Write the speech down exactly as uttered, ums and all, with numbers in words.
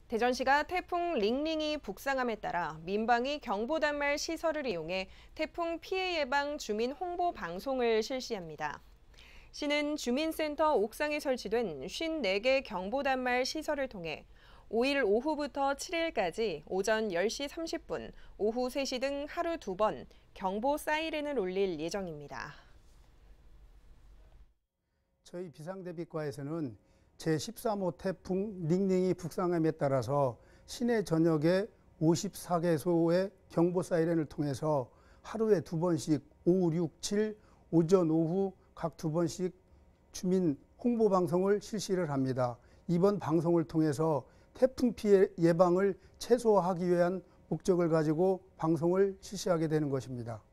대전시가 태풍 링링이 북상함에 따라 민방위 경보단말 시설을 이용해 태풍 피해 예방 주민 홍보 방송을 실시합니다. 시는 주민센터 옥상에 설치된 오십사 개 경보단말 시설을 통해 오일 오후부터 칠일까지 오전 열 시 삼십 분, 오후 세 시 등 하루 두 번 경보 사이렌을 울릴 예정입니다. 저희 비상대비과에서는 제십삼 호 태풍 링링이 북상함에 따라서 시내 전역에 오십사 개소의 경보 사이렌을 통해서 하루에 두 번씩 오후, 육, 칠, 오전, 오후 각 두 번씩 주민 홍보 방송을 실시를 합니다. 이번 방송을 통해서 태풍 피해 예방을 최소화하기 위한 목적을 가지고 방송을 실시하게 되는 것입니다.